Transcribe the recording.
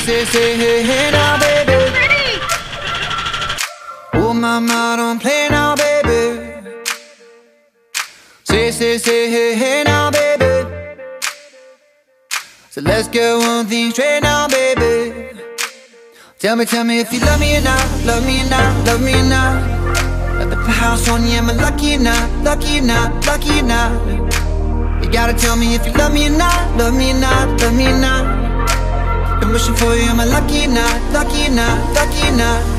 say, hey, hey now, baby. Oh, mama, don't play now, baby. Say, hey, hey now, baby. So let's get one thing straight now, baby. Tell me if you love me or not, love me or not, love me or not. At the house on you, am I lucky or not, lucky or not, lucky or not? You gotta tell me if you love me or not, love me or not, love me or not. I'm wishing for you, am I lucky or not, lucky or not, lucky or not?